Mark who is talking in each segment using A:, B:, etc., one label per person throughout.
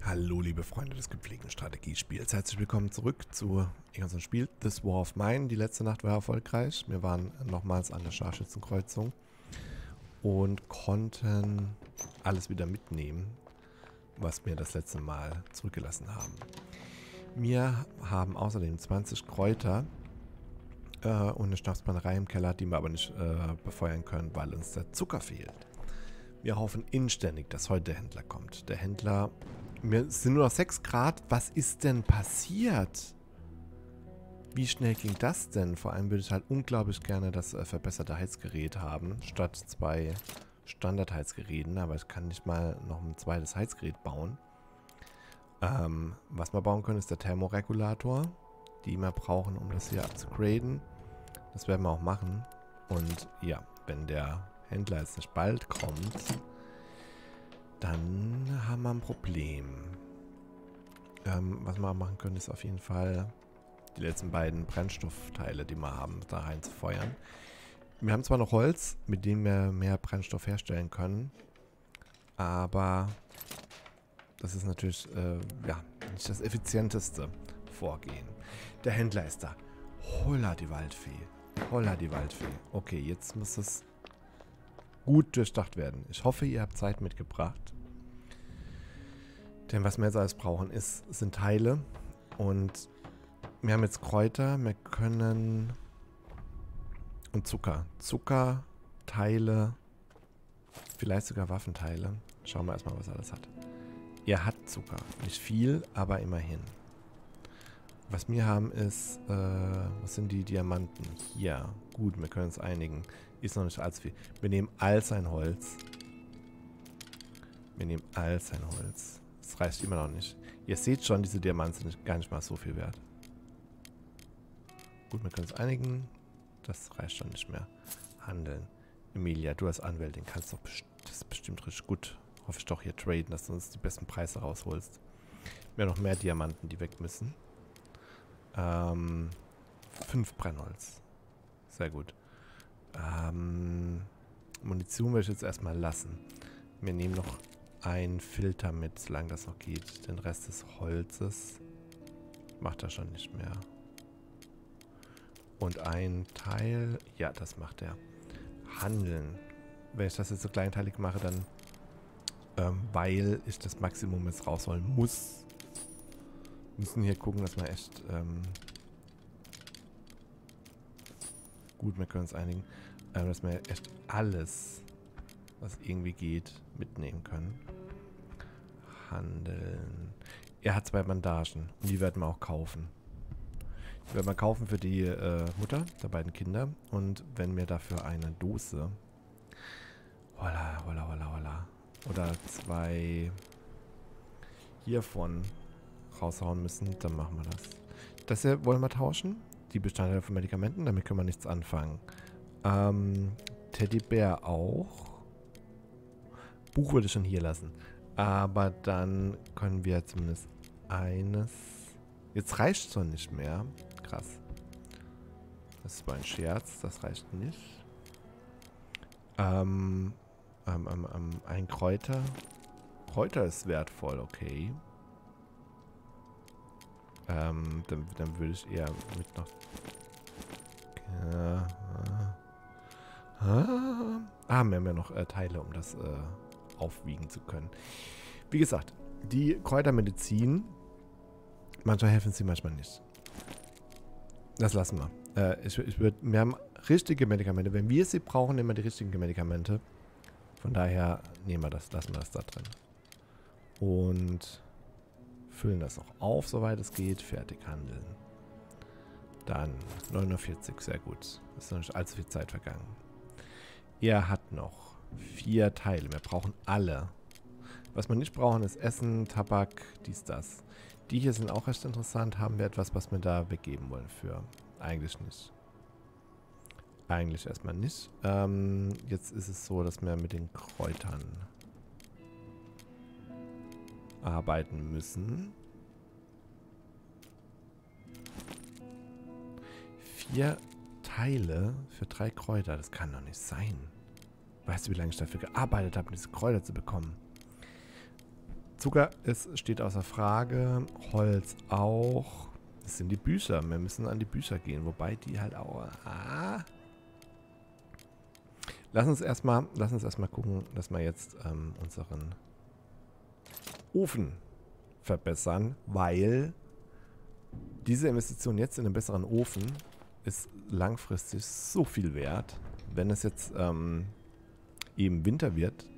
A: Hallo liebe Freunde des gepflegten Strategiespiels, herzlich willkommen zurück zu unserem Spiel This War of Mine. Die letzte Nacht war erfolgreich, wir waren nochmals an der Scharfschützenkreuzung und konnten alles wieder mitnehmen, was wir das letzte Mal zurückgelassen haben. Wir haben außerdem 20 Kräuter und eine Schnapsbrennerei im Keller, die wir aber nicht befeuern können, weil uns der Zucker fehlt. Wir hoffen inständig, dass heute der Händler kommt. Der Händler... Es sind nur noch 6 Grad. Was ist denn passiert? Wie schnell ging das denn? Vor allem würde ich halt unglaublich gerne das verbesserte Heizgerät haben, statt 2 Standard-Heizgeräten. Aber ich kann nicht mal noch ein zweites Heizgerät bauen. Was wir bauen können, ist der Thermoregulator, die wir brauchen, um das hier abzugraden. Das werden wir auch machen. Und ja, wenn der Händler jetzt nicht bald kommt... Dann haben wir ein Problem. Was wir machen können, ist auf jeden Fall die letzten beiden Brennstoffteile, die wir haben, da reinzufeuern. Wir haben zwar noch Holz, mit dem wir mehr Brennstoff herstellen können, aber das ist natürlich ja, nicht das effizienteste Vorgehen. Der Händler ist da. Holla die Waldfee. Holla die Waldfee. Okay, jetzt muss es gut durchdacht werden. Ich hoffe, ihr habt Zeit mitgebracht. Denn was wir jetzt alles brauchen, sind Teile. Und wir haben jetzt Kräuter. Wir können... Und Zucker. Zucker, Teile, vielleicht sogar Waffenteile. Schauen wir erstmal, was er alles hat. Er hat Zucker. Nicht viel, aber immerhin. Was wir haben ist... was sind die Diamanten? Hier. Gut, wir können uns einigen. Ist noch nicht allzu viel. Wir nehmen all sein Holz. Wir nehmen all sein Holz. Das reicht immer noch nicht. Ihr seht schon, diese Diamanten sind gar nicht mal so viel wert. Gut, wir können uns einigen. Das reicht schon nicht mehr. Handeln. Emilia, du als Anwältin kannst doch das ist bestimmt richtig gut. Hoffe ich doch hier traden, dass du uns die besten Preise rausholst. Wir haben noch mehr Diamanten, die weg müssen. 5 Brennholz. Sehr gut. Munition will ich jetzt erstmal lassen. Wir nehmen noch einen Filter mit, solange das noch geht. Den Rest des Holzes macht er schon nicht mehr. Und ein Teil, ja, das macht er. Handeln. Wenn ich das jetzt so kleinteilig mache, dann, weil ich das Maximum jetzt rausholen muss, müssen hier gucken, dass wir echt, gut, wir können uns einigen, dass wir echt alles, was irgendwie geht, mitnehmen können. Handeln. Er hat 2 Bandagen und die werden wir auch kaufen. Die werden wir kaufen für die Mutter der beiden Kinder und wenn wir dafür eine Dose, holla, holla, holla, holla, oder 2 hiervon raushauen müssen, dann machen wir das. Das hier wollen wir tauschen. Die Bestandteile von Medikamenten, damit können wir nichts anfangen. Teddybär auch. Buch würde ich schon hier lassen. Aber dann können wir zumindest eines... Jetzt reicht es doch nicht mehr. Krass. Das war ein Scherz, das reicht nicht. Ein Kräuter. Kräuter ist wertvoll, okay. Dann würde ich eher mit noch... wir haben ja noch Teile, um das aufwiegen zu können. Wie gesagt, die Kräutermedizin, manchmal helfen sie, manchmal nicht. Das lassen wir. Wir haben richtige Medikamente. Wenn wir sie brauchen, nehmen wir die richtigen Medikamente. Von daher nehmen wir das, lassen wir das da drin. Und füllen das auch auf, soweit es geht. Fertig handeln. Dann 49, sehr gut. Ist noch nicht allzu viel Zeit vergangen. Er hat noch 4 Teile. Wir brauchen alle. Was wir nicht brauchen, ist Essen, Tabak, dies, das. Die hier sind auch recht interessant. Haben wir etwas, was wir da weggeben wollen für? Eigentlich nicht. Eigentlich erstmal nicht. Jetzt ist es so, dass wir mit den Kräutern arbeiten müssen. 4 Teile für 3 Kräuter. Das kann doch nicht sein. Weißt du, wie lange ich dafür gearbeitet habe, diese Kräuter zu bekommen? Zucker steht außer Frage. Holz auch. Das sind die Bücher. Wir müssen an die Bücher gehen. Wobei die halt auch... Lass uns erstmal gucken, dass wir jetzt unseren Ofen verbessern, weil diese Investition jetzt in einen besseren Ofen ist langfristig so viel wert. Wenn es jetzt eben Winter wird,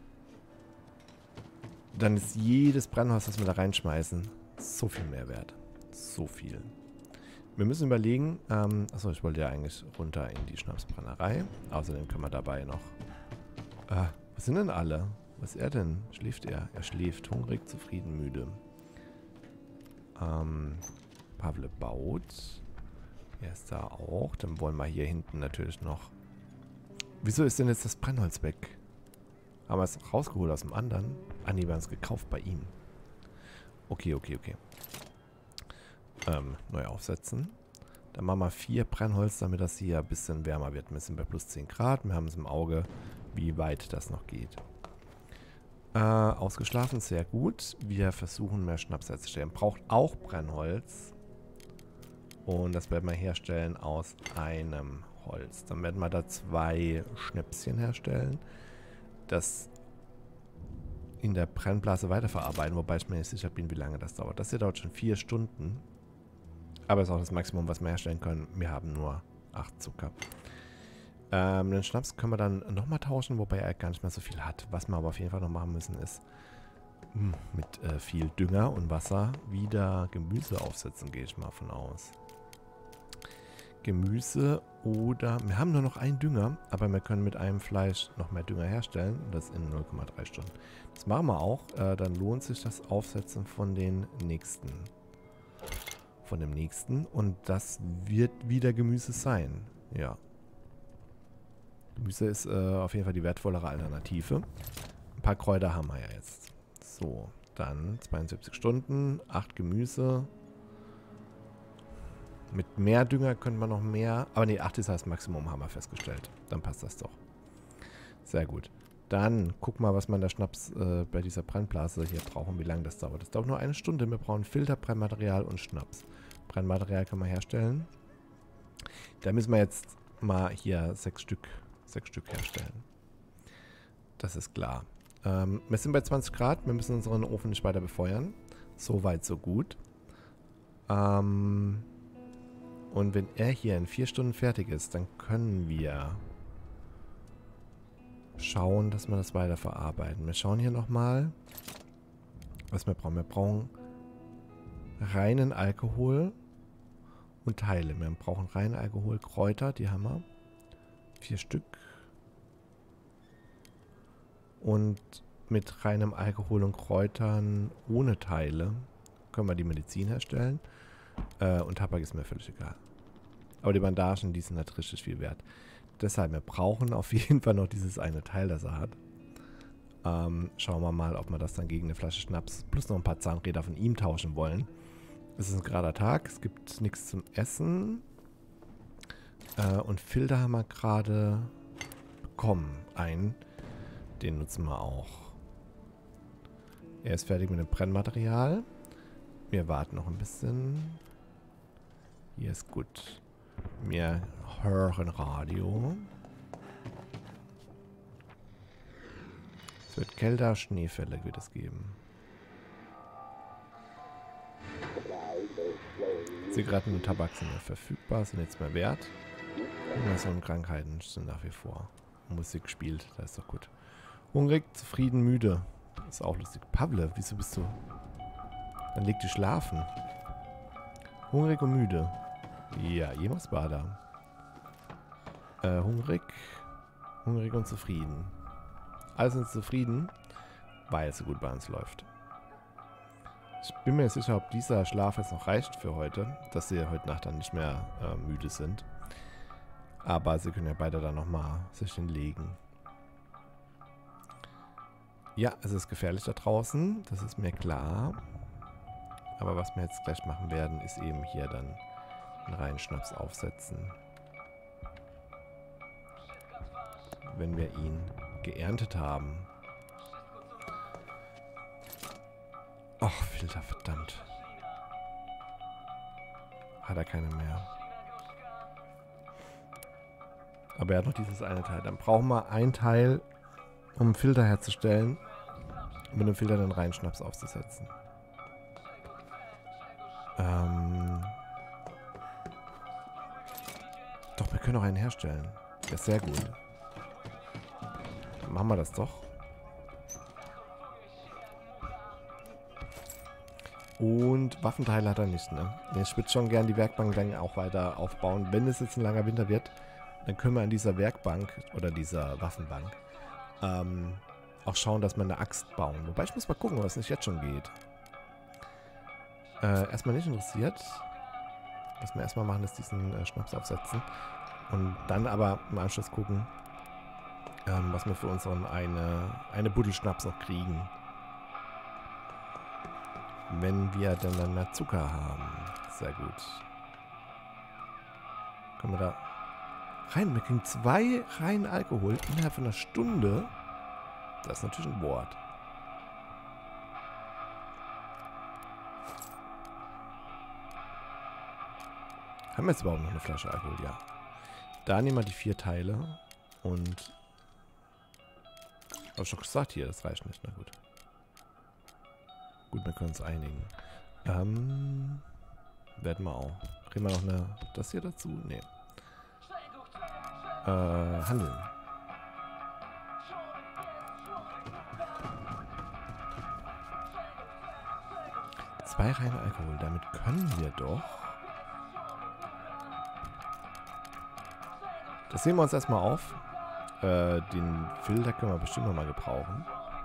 A: dann ist jedes Brennholz, das wir da reinschmeißen, so viel mehr wert. So viel. Wir müssen überlegen, achso, ich wollte ja eigentlich runter in die Schnapsbrennerei. Außerdem können wir dabei noch... was sind denn alle? Was ist er denn? Schläft er? Er schläft. Hungrig, zufrieden, müde. Pavle baut. Er ist da auch. Dann wollen wir hier hinten natürlich noch... Wieso ist denn jetzt das Brennholz weg? Haben wir es rausgeholt aus dem anderen? Ah, nee, wir haben es gekauft bei ihm. Okay. Neu aufsetzen. Dann machen wir 4 Brennholz, damit das hier ein bisschen wärmer wird. Wir sind bei plus 10 Grad. Wir haben es im Auge, wie weit das noch geht. Ausgeschlafen, sehr gut. Wir versuchen mehr Schnaps herzustellen. Braucht auch Brennholz. Und das werden wir herstellen aus einem Holz. Dann werden wir da 2 Schnäpschen herstellen. Das in der Brennblase weiterverarbeiten, wobei ich mir nicht sicher bin, wie lange das dauert. Das hier dauert schon 4 Stunden. Aber ist auch das Maximum, was wir herstellen können. Wir haben nur 8 Zucker. Den Schnaps können wir dann nochmal tauschen, wobei er gar nicht mehr so viel hat. Was wir aber auf jeden Fall noch machen müssen, ist mit viel Dünger und Wasser wieder Gemüse aufsetzen, gehe ich mal von aus. Gemüse oder... Wir haben nur noch einen Dünger, aber wir können mit einem Fleisch noch mehr Dünger herstellen. Das in 0,3 Stunden. Das machen wir auch. Dann lohnt sich das Aufsetzen von den nächsten. Von dem nächsten. Und das wird wieder Gemüse sein. Ja. Gemüse ist auf jeden Fall die wertvollere Alternative. Ein paar Kräuter haben wir ja jetzt. So, dann 72 Stunden, 8 Gemüse. Mit mehr Dünger könnte man noch mehr... Aber nee, 8 ist das Maximum, haben wir festgestellt. Dann passt das doch. Sehr gut. Dann guck mal, was man da Schnaps bei dieser Brennblase hier brauchen, wie lange das dauert. Das dauert nur 1 Stunde. Wir brauchen Filter, Brennmaterial und Schnaps. Brennmaterial können wir herstellen. Da müssen wir jetzt mal hier 6 Stück herstellen. Das ist klar. Wir sind bei 20 Grad. Wir müssen unseren Ofen nicht weiter befeuern. So weit, so gut. Und wenn er hier in 4 Stunden fertig ist, dann können wir schauen, dass wir das weiter verarbeiten. Wir schauen hier nochmal, was wir brauchen. Wir brauchen reinen Alkohol und Teile. Wir brauchen reinen Alkohol, Kräuter, die haben wir. 4 Stück. Und mit reinem Alkohol und Kräutern ohne Teile können wir die Medizin herstellen. Und Tabak ist mir völlig egal. Aber die Bandagen, die sind halt richtig viel wert. Deshalb, wir brauchen auf jeden Fall noch dieses eine Teil, das er hat. Schauen wir mal, ob wir das dann gegen eine Flasche Schnaps plus noch ein paar Zahnräder von ihm tauschen wollen. Es ist ein gerader Tag, es gibt nichts zum Essen. Und Filter haben wir gerade bekommen. Den nutzen wir auch. Er ist fertig mit dem Brennmaterial. Wir warten noch ein bisschen. Hier ist gut. Wir hören Radio. Es wird kälter, Schneefälle wird es geben. Zigaretten und Tabak sind mehr verfügbar, sind jetzt mehr wert. Hunger und Krankheiten sind nach wie vor. Musik spielt, das ist doch gut. Hungrig, zufrieden, müde. Das ist auch lustig. Pavle, wieso bist du... Dann leg dich schlafen. Hungrig und müde. Ja, jemals war da. Hungrig und zufrieden. Alle sind zufrieden, weil es so gut bei uns läuft. Ich bin mir nicht sicher, ob dieser Schlaf jetzt noch reicht für heute, dass sie heute Nacht dann nicht mehr müde sind. Aber sie können ja beide dann nochmal sich hinlegen. Ja, es ist gefährlich da draußen, das ist mir klar. Aber was wir jetzt gleich machen werden, ist eben hier dann einen reinen Schnaps aufsetzen. Wenn wir ihn geerntet haben. Ach, Filter, verdammt. Hat er keine mehr. Aber er hat noch dieses eine Teil. Dann brauchen wir ein Teil, um einen Filter herzustellen. Und mit dem Filter den reinen Schnaps aufzusetzen. Doch, wir können auch einen herstellen. Der ist sehr gut. Dann machen wir das doch. Und Waffenteile hat er nicht, ne? Ich würde schon gern die Werkbank dann auch weiter aufbauen. Wenn es jetzt ein langer Winter wird, dann können wir an dieser Werkbank oder dieser Waffenbank auch schauen, dass wir eine Axt bauen. Wobei ich muss mal gucken, was nicht jetzt schon geht. Erstmal nicht interessiert. Was wir erstmal machen, ist diesen Schnaps aufsetzen. Und dann aber im Anschluss gucken, was wir für unseren eine Buddel Schnaps noch kriegen. Wenn wir dann mehr Zucker haben. Sehr gut. Können wir da rein? Wir kriegen 2 reinen Alkohol innerhalb von einer Stunde. Das ist natürlich ein Wort. Haben wir jetzt überhaupt noch eine Flasche Alkohol? Ja. Da nehmen wir die 4 Teile. Und... Hab ich schon gesagt, hier, das reicht nicht. Na gut. Gut, wir können uns einigen. Werden wir auch. Kriegen wir noch das hier dazu? Nee. Handeln. Zwei reine Alkohol. Damit können wir doch... Das sehen wir uns erstmal auf. Den Filter können wir bestimmt nochmal gebrauchen.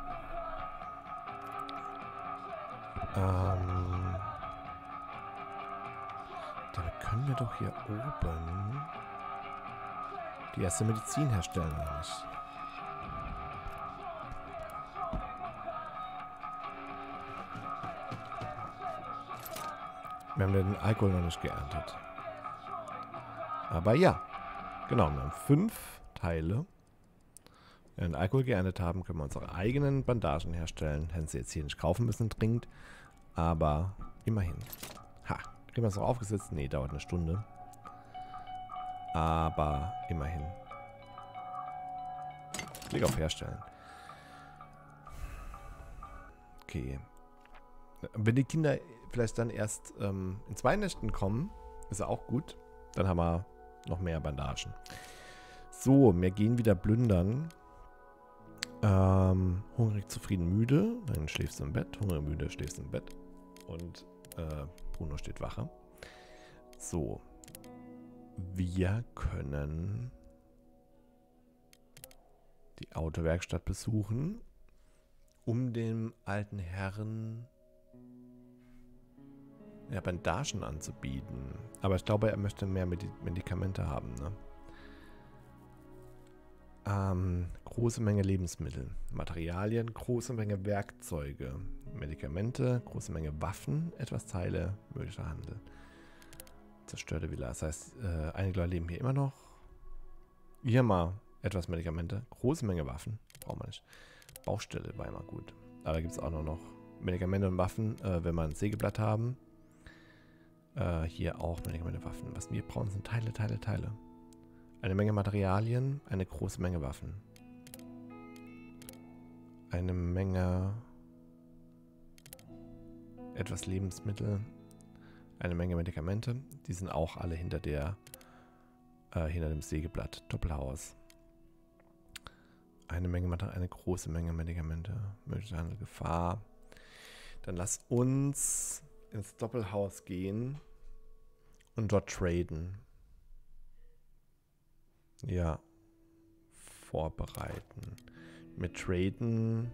A: Damit können wir doch hier oben die erste Medizin herstellen, oder nicht? Wir haben den Alkohol noch nicht geerntet. Aber ja, genau, wir haben 5 Teile. Wenn wir den Alkohol geerntet haben, können wir unsere eigenen Bandagen herstellen. Hätten sie jetzt hier nicht kaufen müssen, dringend. Aber immerhin. Ha, kriegen wir es noch aufgesetzt? Nee, dauert eine Stunde. Aber immerhin. Klick auf Herstellen. Okay. Wenn die Kinder vielleicht dann erst in 2 Nächten kommen, ist ja auch gut. Dann haben wir noch mehr Bandagen. So, wir gehen wieder plündern. Hungrig, zufrieden, müde. Dann schläfst du im Bett. Hungrig, müde, schläfst im Bett. Und Bruno steht Wache. So. Wir können die Autowerkstatt besuchen, um dem alten Herrn ja, Bandagen anzubieten. Aber ich glaube, er möchte mehr Medikamente haben, ne? Große Menge Lebensmittel, Materialien, große Menge Werkzeuge, Medikamente, große Menge Waffen, etwas Teile, möglicher Handel. Zerstörte Villa. Das heißt, einige Leute leben hier immer noch. Hier mal etwas Medikamente, große Menge Waffen, brauchen wir nicht. Baustelle war immer gut. Aber da gibt es auch noch Medikamente und Waffen, wenn wir ein Sägeblatt haben. Hier auch Medikamente, Waffen. Was wir brauchen, sind Teile. Eine Menge Materialien, eine große Menge Waffen. Eine Menge etwas Lebensmittel, eine Menge Medikamente. Die sind auch alle hinter dem Sägeblatt. Doppelhaus. Eine große Menge Medikamente. Mögliche Handel, Gefahr. Dann lass uns ins Doppelhaus gehen und dort traden. Ja. Vorbereiten. Wir traden.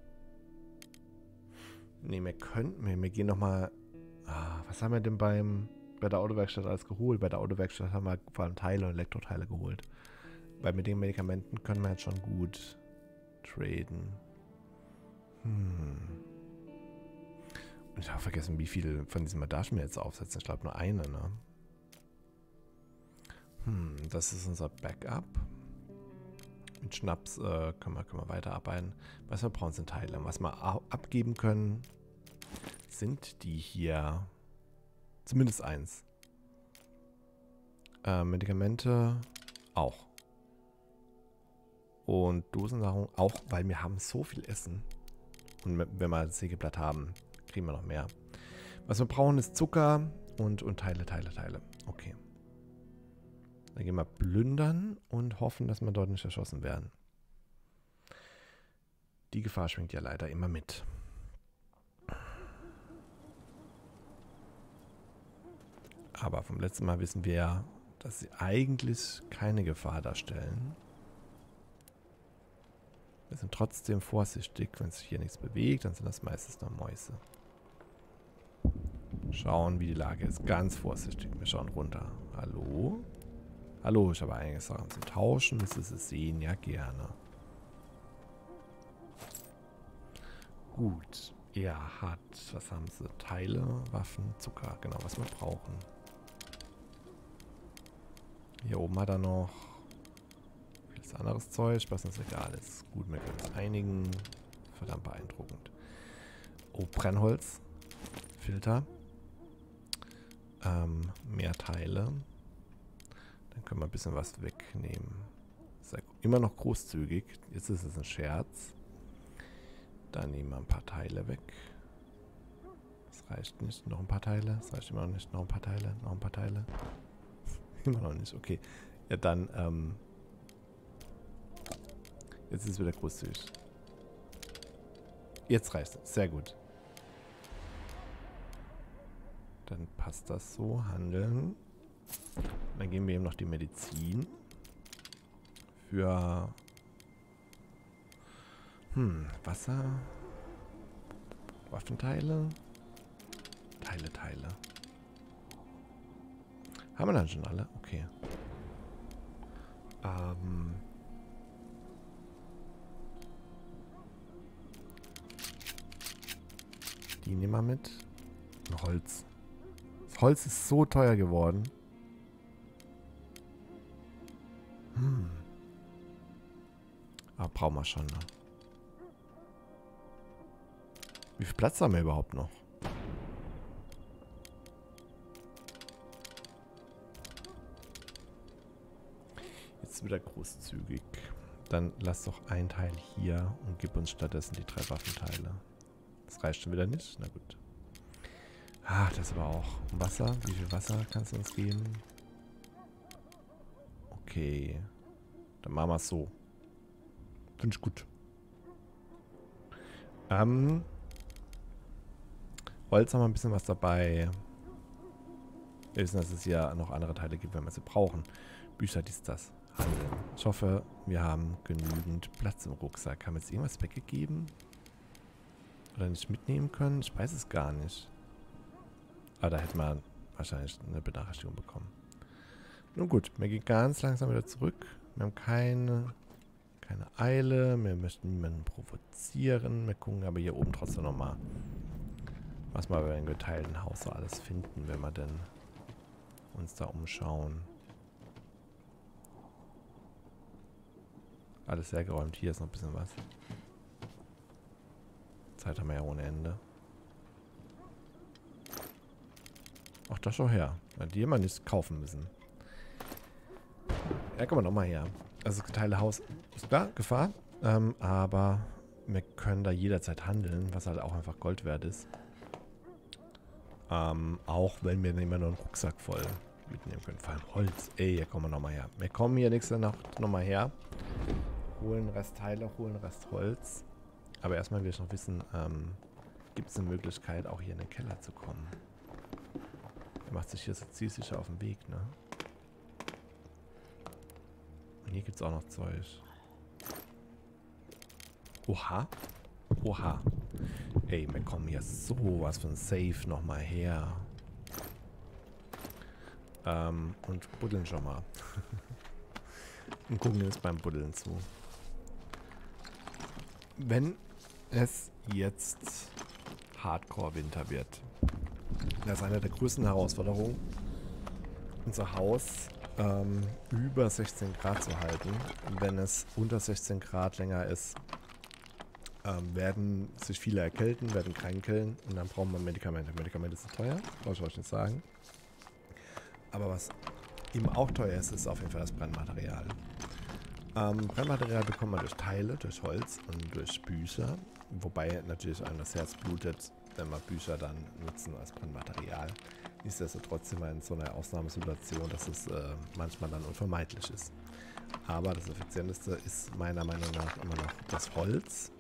A: Ne, wir gehen nochmal. Was haben wir denn bei der Autowerkstatt alles geholt? Bei der Autowerkstatt haben wir vor allem Teile und Elektroteile geholt. Weil mit den Medikamenten können wir jetzt schon gut traden. Und ich habe vergessen, wie viele von diesen Bandagen wir jetzt aufsetzen. Ich glaube nur eine, ne? Das ist unser Backup. Mit Schnaps können wir weiterarbeiten. Was wir brauchen, sind Teile. Was wir abgeben können, sind die hier? Zumindest eins. Medikamente auch. Und Dosennahrung auch, weil wir haben so viel Essen. Und wenn wir das Sägeblatt haben, kriegen wir noch mehr. Was wir brauchen, ist Zucker und Teile. Okay. Dann gehen wir plündern und hoffen, dass wir dort nicht erschossen werden. Die Gefahr schwingt ja leider immer mit. Aber vom letzten Mal wissen wir ja, dass sie eigentlich keine Gefahr darstellen. Wir sind trotzdem vorsichtig. Wenn sich hier nichts bewegt, dann sind das meistens nur Mäuse. Schauen, wie die Lage ist. Ganz vorsichtig. Wir schauen runter. Hallo? Hallo, ich habe einige Sachen zum Tauschen. Müsste Sie sehen? Ja, gerne. Gut. Er hat, was haben Sie? Teile, Waffen, Zucker. Genau, was wir brauchen. Hier oben hat er noch vieles anderes Zeug, was uns egal ist. Gut, wir können uns einigen. Verdammt beeindruckend. Oh, Brennholz. Filter. Mehr Teile. Dann können wir ein bisschen was wegnehmen. Ist ja immer noch großzügig. Jetzt ist es ein Scherz. Dann nehmen wir ein paar Teile weg. Das reicht nicht. Noch ein paar Teile. Das reicht immer noch nicht. Noch ein paar Teile. Noch ein paar Teile. Immer noch nicht. Okay. Ja, dann, jetzt ist es wieder großzügig. Jetzt reicht es. Sehr gut. Dann passt das so. Handeln. Dann geben wir ihm noch die Medizin. Für Wasser. Waffenteile. Teile. Haben wir dann schon alle? Okay. Die nehmen wir mit. Holz. Das Holz ist so teuer geworden. Aber brauchen wir schon, ne? Wie viel Platz haben wir überhaupt noch? Jetzt wieder großzügig. Dann lass doch ein Teil hier und gib uns stattdessen die 3 Waffenteile. Das reicht schon wieder nicht? Na gut. Ach, das aber auch. Wasser? Wie viel Wasser kannst du uns geben? Okay. Dann machen wir es so. Finde ich gut. Holz haben wir ein bisschen was dabei. Wir wissen, dass es hier noch andere Teile gibt, wenn wir sie brauchen. Bücher, dies, das. Handeln. Ich hoffe, wir haben genügend Platz im Rucksack. Haben wir jetzt irgendwas weggegeben? Oder nicht mitnehmen können? Ich weiß es gar nicht. Aber da hätte man wahrscheinlich eine Benachrichtigung bekommen. Nun gut, wir gehen ganz langsam wieder zurück. Wir haben keine Eile. Wir möchten niemanden provozieren. Wir gucken aber hier oben trotzdem nochmal, was wir im geteilten Haus so alles finden, wenn wir denn uns da umschauen. Alles sehr geräumt. Hier ist noch ein bisschen was. Zeit haben wir ja ohne Ende. Ach, das schau her. Ja, die hätten wir nicht kaufen müssen. Ja, komm mal nochmal her. Also das geteilte Haus ist klar, Gefahr. Aber wir können da jederzeit handeln, was halt auch einfach Gold wert ist. Auch wenn wir immer nur einen Rucksack voll mitnehmen können. Vor allem Holz. Ey, hier kommen wir nochmal her. Wir kommen hier nächste Nacht nochmal her. Holen Rest Teile, holen Rest Holz. Aber erstmal will ich noch wissen, gibt es eine Möglichkeit, auch hier in den Keller zu kommen? Er macht sich hier so zielsicher auf den Weg, ne? Und hier gibt es auch noch Zeug. Oha. Oha. Ey, wir kommen hier sowas von safe nochmal her. Und buddeln schon mal. Und gucken uns beim Buddeln zu. Wenn es jetzt Hardcore-Winter wird, das ist eine der größten Herausforderungen, unser Haus über 16 Grad zu halten. Wenn es unter 16 Grad länger ist, werden sich viele erkälten, werden kränkeln und dann brauchen wir Medikamente. Medikamente sind teuer, brauche ich euch nicht sagen. Aber was eben auch teuer ist, ist auf jeden Fall das Brennmaterial. Brennmaterial bekommt man durch Teile, durch Holz und durch Bücher. Wobei natürlich einem das Herz blutet, wenn wir Bücher dann nutzen als Brennmaterial. Nichtsdestotrotz sind wir in so einer Ausnahmesituation, dass es manchmal dann unvermeidlich ist. Aber das Effizienteste ist meiner Meinung nach immer noch das Holz.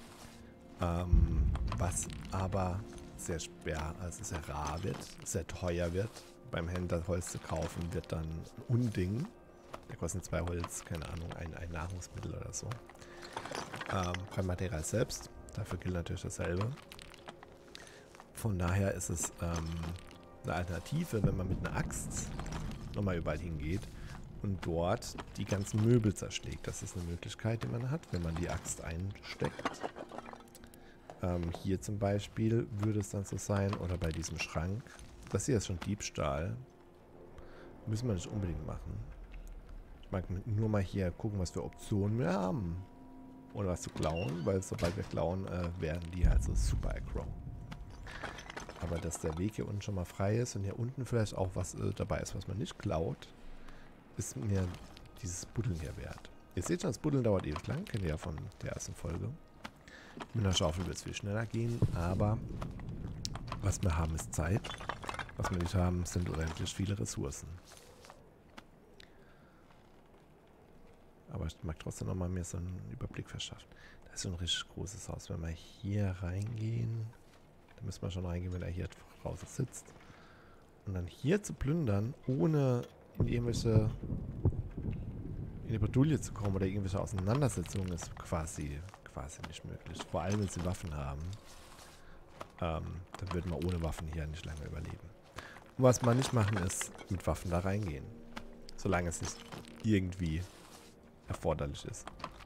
A: Was aber sehr schwer, also sehr rar wird, sehr teuer wird. Beim Händler Holz zu kaufen wird dann ein Unding. Da kosten 2 Holz, keine Ahnung, ein Nahrungsmittel oder so. Brennmaterial selbst, dafür gilt natürlich dasselbe. Von daher ist es eine Alternative, wenn man mit einer Axt nochmal überall hingeht und dort die ganzen Möbel zerschlägt. Das ist eine Möglichkeit, die man hat, wenn man die Axt einsteckt. Hier zum Beispiel würde es dann so sein, oder bei diesem Schrank. Das hier ist schon Diebstahl. Müssen wir nicht unbedingt machen. Ich mag nur mal hier gucken, was für Optionen wir haben. Ohne was zu klauen, weil sobald wir klauen, werden die halt so super aggro. Aber dass der Weg hier unten schon mal frei ist und hier unten vielleicht auch was dabei ist, was man nicht klaut, ist mir dieses Buddeln hier wert. Ihr seht schon, das Buddeln dauert ewig lang. Kennt ihr ja von der ersten Folge. Mit einer Schaufel wird es viel schneller gehen, aber was wir haben, ist Zeit. Was wir nicht haben, sind unendlich viele Ressourcen. Aber ich mag trotzdem nochmal mir so einen Überblick verschaffen. Das ist so ein richtig großes Haus. Wenn wir hier reingehen, dann müssen wir schon reingehen, wenn er hier draußen sitzt. Und dann hier zu plündern, ohne in irgendwelche in die Bredouille zu kommen oder irgendwelche Auseinandersetzungen, ist quasi nicht möglich. Vor allem, wenn sie Waffen haben. Dann würden wir ohne Waffen hier nicht lange überleben. Und was wir nicht machen, ist mit Waffen da reingehen. Solange es nicht irgendwie erforderlich ist.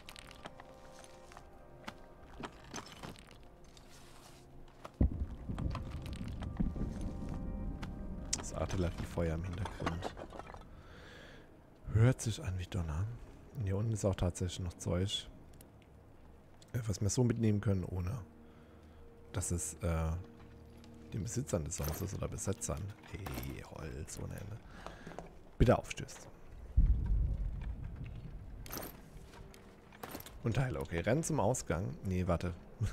A: Das Artilleriefeuer im Hintergrund hört sich an wie Donner. Und hier unten ist auch tatsächlich noch Zeug, was wir so mitnehmen können, ohne dass es den Besitzern des Hauses oder Besetzern, Holz ohne Ende, bitte aufstößt. Und Teile, okay. Renn zum Ausgang. Nee, warte.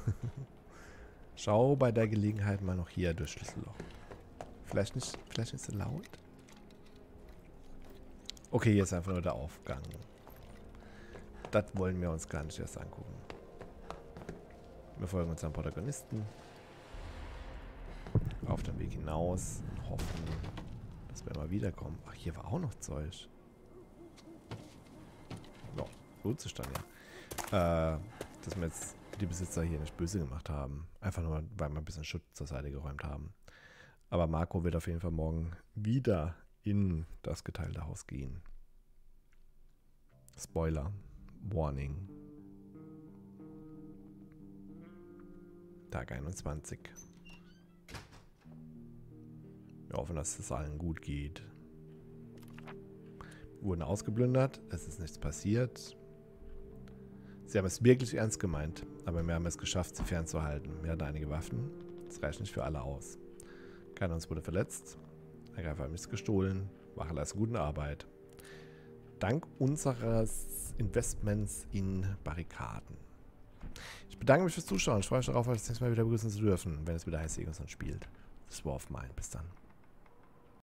A: Schau bei der Gelegenheit mal noch hier durch Schlüsselloch. Vielleicht nicht so laut. Okay, hier ist einfach nur der Aufgang. Das wollen wir uns gar nicht erst angucken. Wir folgen unserem Protagonisten. Auf dem Weg hinaus. Hoffen, dass wir mal wiederkommen. Ach, hier war auch noch Zeug. Ja, lohnt sich dann ja. Dass wir jetzt die Besitzer hier nicht böse gemacht haben. Einfach nur, weil wir ein bisschen Schutt zur Seite geräumt haben. Aber Marco wird auf jeden Fall morgen wieder in das geteilte Haus gehen. Spoiler. Warning. Tag 21. Wir hoffen, dass es allen gut geht. Wir wurden ausgeplündert. Es ist nichts passiert. Sie haben es wirklich ernst gemeint, aber wir haben es geschafft, sie fernzuhalten. Wir hatten einige Waffen. Das reicht nicht für alle aus. Keiner uns wurde verletzt. Angreifer haben nichts gestohlen. Wache leisten gute Arbeit. Dank unseres Investments in Barrikaden. Ich bedanke mich fürs Zuschauen. Ich freue mich darauf, euch das nächste Mal wieder begrüßen zu dürfen, wenn es wieder heißt, Egon spielt. Das war auf mein. Bis dann.